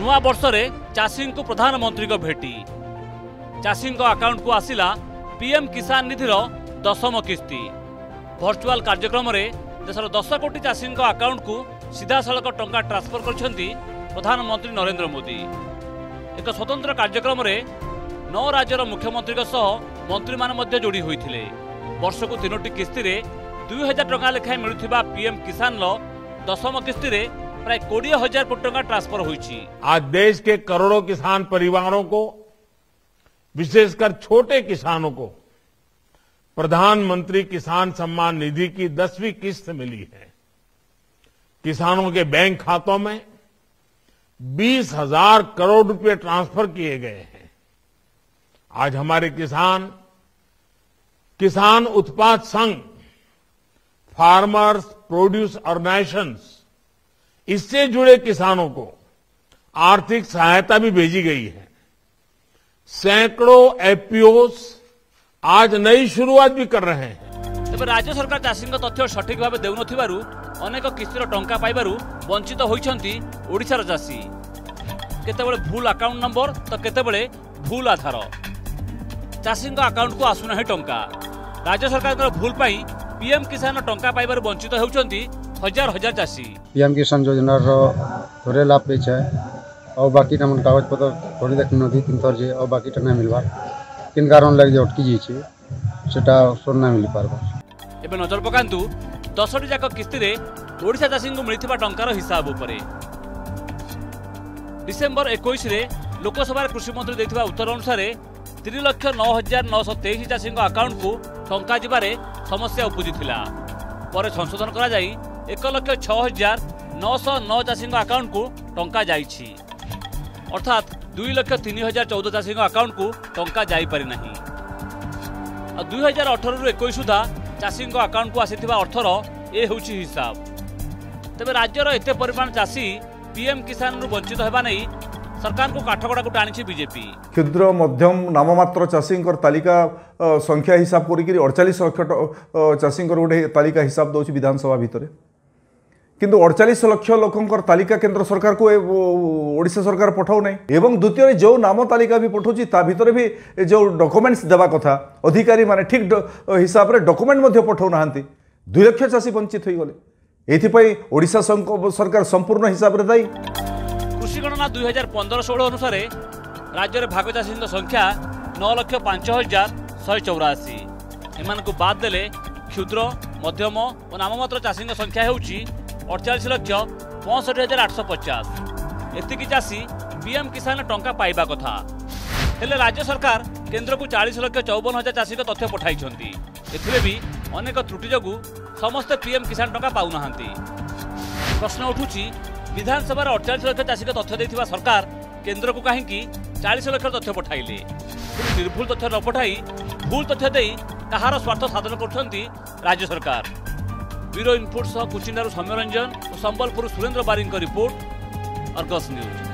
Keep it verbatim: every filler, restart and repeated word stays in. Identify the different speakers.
Speaker 1: नुआ वर्ष में चाषी को प्रधानमंत्री को भेटी चाषी अकाउंट को आसिला पीएम किसान निधि दशम किस्ती वर्चुआल कार्यक्रम में देशर दस कोटी चाषी अकाउंट को सीधा सड़क टंका ट्रांसफर करछंती प्रधानमंत्री नरेंद्र मोदी। एक स्वतंत्र कार्यक्रम में नौ राज्यर मुख्यमंत्री सह मंत्री मान जोड़ी होते वर्ष को तीनोटी किस्ती रे दुई हजार टंका लेखाएं मिलुथिबा पीएम किसान दशम किस्ती रे प्राय कोड़े हजार कोटी टंका ट्रांसफर होईछि।
Speaker 2: आज देश के करोड़ों किसान परिवारों को विशेषकर छोटे किसानों को प्रधानमंत्री किसान सम्मान निधि की दसवीं किस्त मिली है। किसानों के बैंक खातों में बीस हजार करोड़ रुपए ट्रांसफर किए गए हैं। आज हमारे किसान किसान उत्पाद संघ, फार्मर्स प्रोड्यूस ऑर्गेनाइजेशंस, इससे जुड़े किसानों को आर्थिक सहायता भी भेजी गई है। सैकड़ों एफपीओस आज नई शुरुआत भी कर रहे हैं।
Speaker 1: तेज राज्य सरकार चाषी तथ्य सठिक भाव देउ नथिबारु अनेक किस्तीर टंका पाइबारु वंचित होइछंती ओडिशार चाषी। केतेबेले भूल अकाउंट नंबर तो केतेबेले भूल आधार चाषी अकाउंट को आसुना है टंका। राज्य सरकार भूल पाई पीएम किसान टंका पाइबारु वंचित होउछंती हजार हजार चाषी।
Speaker 3: पीएम किसान योजना थोड़े लाभ पे और बाकी कागज पत्र थोड़ी देख नदी तीन थर जे और बाकी नहीं मिलवा किन कारण लगे अटकी जाइए सेटा सोन ना मिल पारबा।
Speaker 1: एबे नजर पकांतु दसटी जाक किस्ती रे ओडिशा चाषी को मिलिथिबा टंकार हिसाब उपरे। डिसेंबर इक्कीस रे लोकसभा कृषि मंत्री देथिबा उत्तर अनुसार तीन लक्ष नौ हजार नौ सौ तेईस चाषी अकाउंट को टंका जिबारे समस्या उपजिथिला। पर संशोधन करा जाई एक लक्ष छह हजार नौ सौ नौ चाषी अकाउंट को टंका जाइछि। अर्थात दुई लक्ष तीन हजार चौदह चाषी अकाउंट को टंका जाई पारि नाही। दुई हजार अठर रु इक्कीस सुधा चाषी अकाउंट को आसीथिबा अर्थर ए होछि हिसाब। तेबे राज्यर एते परिमाण चाषी पीएम किसान रु वंचित हेबा नै सरकार को काठगड़ा को टाणी बीजेपी।
Speaker 4: क्षुद्र मध्यम नाममात्र चाषी तालिका संख्या हिसाब करी अड़चाश लक्ष चाषी गोटे तालिका हिसाब दौर विधानसभा भितर किंतु अड़चाश लक्ष लोकंर तालिका केंद्र सरकार को ओडिशा सरकार पठाऊ ना। एवं द्वितीय जो नाम तालिका भी पठाऊँ ता भितर भी जो डॉक्यूमेंट्स देवा कथा अधिकारी माने ठीक हिसाब रे डॉक्यूमेंट पठाऊ ना। दुई लक्ष चाषी वंचित हो गले। एथिपाई ओडिशा सरकार संपूर्ण हिसाब रे दायी।
Speaker 1: कृषि गणना दुई हजार पंद्रह षोह अनुसार राज्य में भाग चाषी संख्या नौ लक्ष पांच हजार शहे चौराशी। एमान को बाद देले क्षुद्र मध्यम और नाममात्र चाषी संख्या होउची अड़चाश लक्ष पैंसठ हजार आठ सौ पचास। एतिकी चाषी पीएम किसान टंका पाइबा कथा हेले राज्य सरकार केंद्र को चालीस लक्ष चौवन हजार चाषी तथ्य पठाई। एथिरे भी अनेक त्रुटि जोगु समस्त पीएम किसान टंका पाउना। प्रश्न उठुची विधानसभा अड़चाश लक्ष चाषी तथ्य देथिबा सरकार केंद्र को कहीं चालीस लक्ष तथ्य पठाइले। निर्भुल तथ्य न पठाई भूल तथ्य दे कहार स्वार्थ साधन करछंती राज्य सरकार। ब्यूरो इनपुट सह कुचिंडारू सौम्यरंजन और Sambalpur Surendra Baring report, Argus news.